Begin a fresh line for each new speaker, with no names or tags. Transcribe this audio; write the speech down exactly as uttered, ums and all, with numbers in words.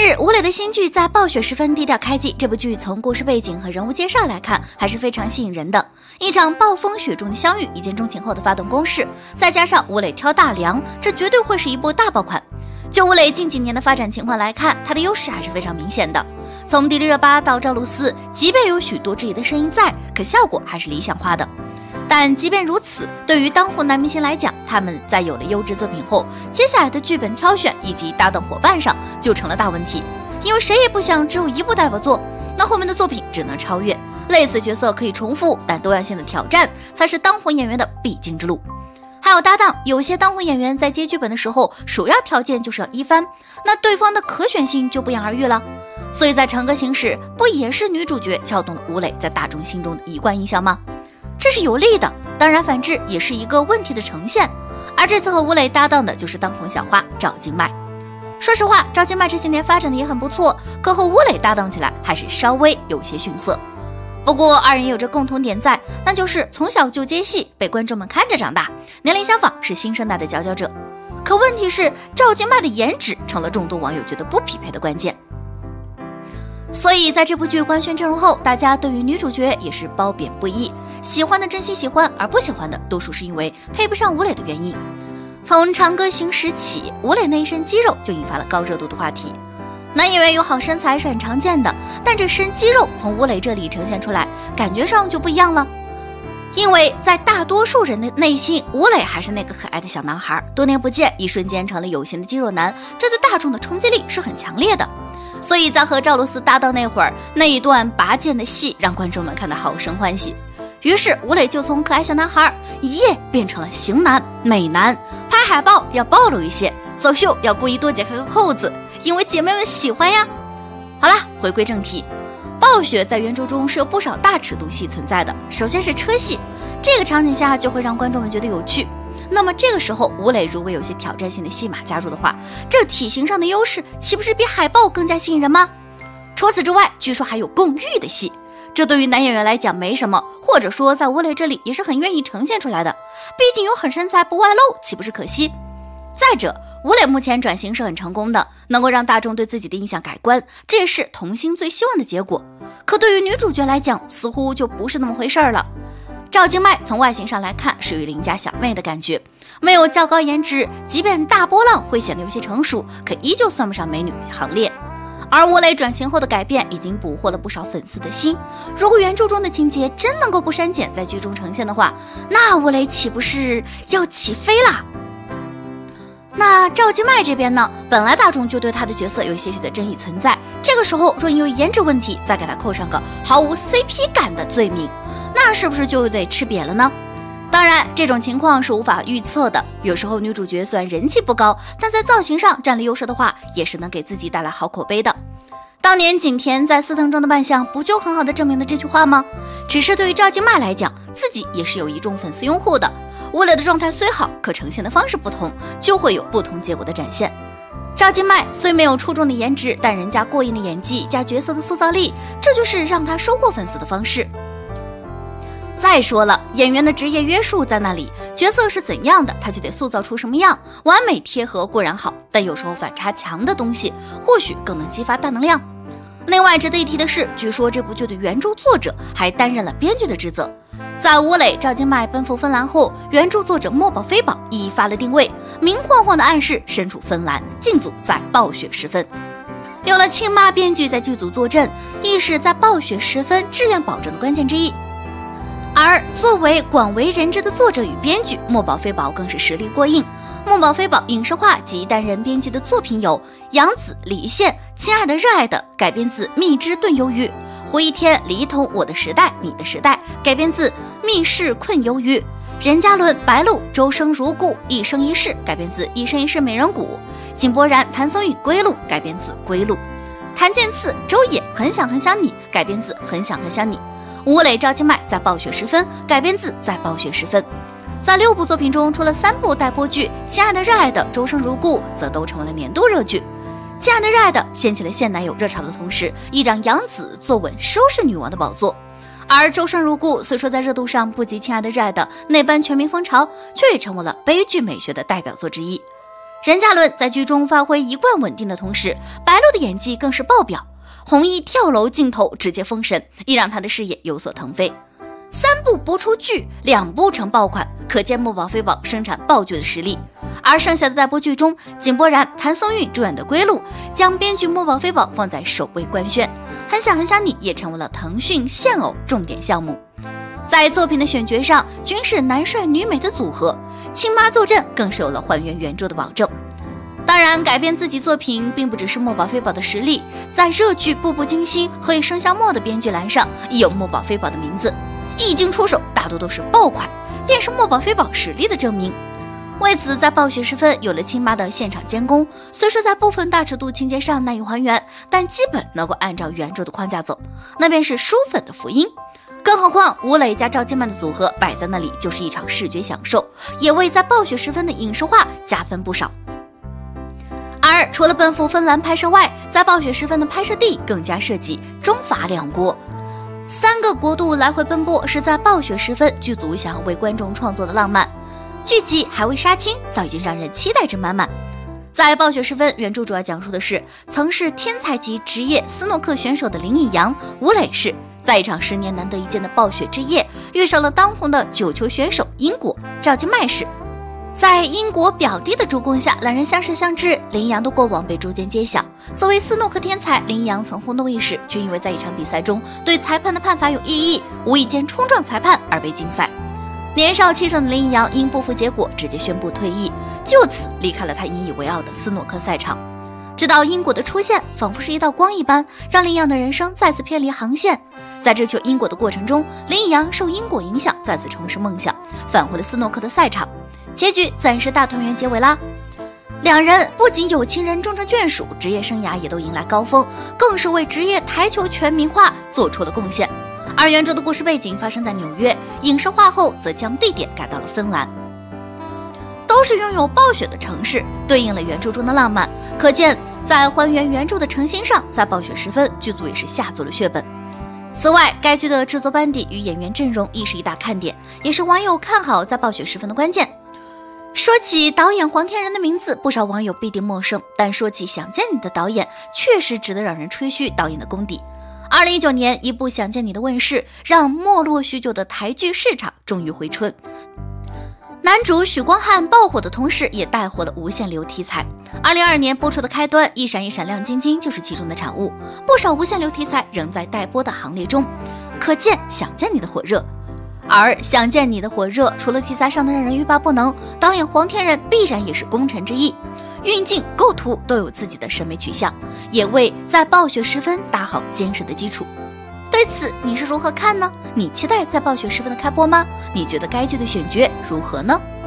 是吴磊的新剧在暴雪时分低调开季，这部剧从故事背景和人物介绍来看，还是非常吸引人的。一场暴风雪中的相遇，一见钟情后的发动攻势，再加上吴磊挑大梁，这绝对会是一部大爆款。就吴磊近几年的发展情况来看，他的优势还是非常明显的。从迪丽热巴到赵露思，即便有许多质疑的声音在，可效果还是理想化的。但即便如此，对于当红男明星来讲，他们在有了优质作品后，接下来的剧本挑选以及搭档伙伴上就成了大问题。因为谁也不想只有一部代表作，那后面的作品只能超越。类似角色可以重复，但多样性的挑战才是当红演员的必经之路。还有搭档，有些当红演员在接剧本的时候，首要条件就是要一番，那对方的可选性就不言而喻了。所以在《长歌行驶》不也是女主角撬动了吴磊在大众心中的一贯印象吗？这是有利的，当然反制也是一个问题的呈现。而这次和吴磊搭档的就是当红小花赵今麦。说实话，赵今麦这些年发展的也很不错，可和吴磊搭档起来还是稍微有些逊色。不过二人有着共同点在，那就是从小就接戏，被观众们看着长大，年龄相仿，是新生代的佼佼者。可问题是，赵今麦的颜值成了众多网友觉得不匹配的关键。所以在这部剧官宣阵容后，大家对于女主角也是褒贬不一，喜欢的真心喜欢，而不喜欢的多数是因为配不上吴磊的原因。从《长歌行驶》起，吴磊那一身肌肉就引发了高热度的话题。男演员有好身材是很常见的，但这身肌肉从吴磊这里呈现出来，感觉上就不一样了。因为在大多数人的内心，吴磊还是那个可爱的小男孩，多年不见，一瞬间成了有型的肌肉男，这对大众的冲击力是很强烈的。所以在和赵露思搭档那会儿，那一段拔剑的戏让观众们看得好生欢喜。于是吴磊就从可爱小男孩一夜变成了型男美男，拍海报要暴露一些，走秀要故意多解开个扣子，因为姐妹们喜欢呀。好啦，回归正题，暴雪在原著中是有不少大尺度戏存在的。首先是车戏，这个场景下就会让观众们觉得有趣。那么这个时候吴磊如果有些挑战性的戏码加入的话，这体型上的优势岂不是比海报更加吸引人吗？除此之外，据说还有共浴的戏，这对于男演员来讲没什么，或者说在吴磊这里也是很愿意呈现出来的，毕竟有狠身材不外露，岂不是可惜？再者，吴磊目前转型是很成功的，能够让大众对自己的印象改观，这也是童星最希望的结果。可对于女主角来讲，似乎就不是那么回事了。赵今麦从外形上来看属于邻家小妹的感觉，没有较高颜值，即便大波浪会显得有些成熟，可依旧算不上美女行列。而吴磊转型后的改变已经捕获了不少粉丝的心，如果原著中的情节真能够不删减在剧中呈现的话，那吴磊岂不是要起飞啦？那赵今麦这边呢，本来大众就对他的角色有些许的争议存在，这个时候若因为颜值问题再给他扣上个毫无 C P 感的罪名，那是不是就得吃瘪了呢？当然这种情况是无法预测的，有时候女主角虽然人气不高，但在造型上占了优势的话，也是能给自己带来好口碑的。当年景甜在司藤中的扮相不就很好的证明了这句话吗？只是对于赵今麦来讲，自己也是有一众粉丝拥护的，吴磊的状态虽好，可呈现的方式不同，就会有不同结果的展现。赵今麦虽没有出众的颜值，但人家过硬的演技加角色的塑造力，这就是让他收获粉丝的方式。再说了，演员的职业约束在那里，角色是怎样的，他就得塑造出什么样，完美贴合固然好，但有时候反差强的东西或许更能激发大能量。另外值得一提的是，据说这部剧的原著作者还担任了编剧的职责。在吴磊、赵今麦奔赴芬兰后，原著作者墨宝飞宝一发了定位，明晃晃的暗示身处芬兰，进组在暴雪时分。有了亲妈编剧在剧组坐镇，亦是在暴雪时分质量保证的关键之一。而作为广为人知的作者与编剧，墨宝飞宝更是实力过硬。墨宝飞宝影视化及担任编剧的作品有杨紫、李现、亲爱的热爱的改编自蜜汁炖鱿鱼，胡一天、李一桐我的时代你的时代改编自密室困鱿鱼，任嘉伦、白鹿、周生如故一生一世改编自一生一世美人谷，井柏然、谭松韵归路改编自归路，谭健次、周也很想很想你改编自很想很想你，吴磊、赵今麦在暴雪时分改编自在暴雪时分。在六部作品中，除了三部待播剧《亲爱的热爱的》《周生如故》则都成为了年度热剧。《亲爱的热爱的》掀起了现男友热潮的同时，亦让杨紫坐稳收视女王的宝座。而《周生如故》虽说在热度上不及《亲爱的热爱的》那般全民风潮，却也成为了悲剧美学的代表作之一。 任嘉伦在剧中发挥一贯稳定的同时，白鹿的演技更是爆表，红衣跳楼镜头直接封神，亦让他的事业有所腾飞。三部播出剧，两部成爆款，可见墨宝非宝生产爆剧的实力。而剩下的待播剧中，井柏然、谭松韵主演的《归路》将编剧墨宝非宝放在首位官宣，很想很想你也成为了腾讯现偶重点项目。在作品的选角上，均是男帅女美的组合，亲妈坐镇更是有了还原原著的保证。当然，改编自己作品并不只是墨宝非宝的实力，在热剧《步步惊心》和《以生肖末》的编剧栏上，亦有墨宝非宝的名字。一经出手，大多都是爆款，便是墨宝非宝实力的证明。为此，在暴雪时分有了亲妈的现场监工，虽说在部分大尺度情节上难以还原，但基本能够按照原著的框架走，那便是书粉的福音。更何况吴磊加赵今麦的组合摆在那里就是一场视觉享受，也为在暴雪时分的影视化加分不少。而除了奔赴芬兰拍摄外，在暴雪时分的拍摄地更加涉及中法两国，三个国度来回奔波，是在暴雪时分剧组想要为观众创作的浪漫。剧集还未杀青，早已经让人期待值满满。在暴雪时分，原著主要讲述的是曾是天才级职业斯诺克选手的林逸阳、吴磊氏，在一场十年难得一见的暴雪之夜，遇上了当红的九球选手英国赵今麦氏。在英国表弟的助攻下，两人相识相知，林逸阳的过往被逐渐揭晓。作为斯诺克天才，林逸阳曾轰动一时，却因为在一场比赛中对裁判的判罚有异议，无意间冲撞裁判而被禁赛。年少气盛的林逸阳因不服结果，直接宣布退役，就此离开了他引以为傲的斯诺克赛场。直到英国的出现，仿佛是一道光一般，让林逸阳的人生再次偏离航线。在追求英国的过程中，林逸阳受英国影响，再次重拾梦想，返回了斯诺克的赛场。结局自然是大团圆结尾啦。两人不仅有情人终成眷属，职业生涯也都迎来高峰，更是为职业台球全民化做出了贡献。而原著的故事背景发生在纽约，影视化后则将地点改到了芬兰，都是拥有暴雪的城市，对应了原著中的浪漫。可见在还原原著的诚心上，在暴雪时分剧组也是下足了血本。此外，该剧的制作班底与演员阵容亦是一大看点，也是网友看好在暴雪时分的关键。说起导演黄天仁的名字，不少网友必定陌生，但说起《想见你》的导演，确实值得让人吹嘘导演的功底。二零一九年，一部《想见你》的问世，让没落许久的台剧市场终于回春。男主许光汉爆火的同时，也带火了无限流题材。二零二二年播出的开端，一闪一闪亮晶晶就是其中的产物。不少无限流题材仍在待播的行列中，可见《想见你》的火热。而《想见你》的火热，除了题材上的让人欲罢不能，导演黄天仁必然也是功臣之一。运镜、构图都有自己的审美取向，也为在暴雪时分打好坚实的基础。对此你是如何看呢？你期待在暴雪时分的开播吗？你觉得该剧的选角如何呢？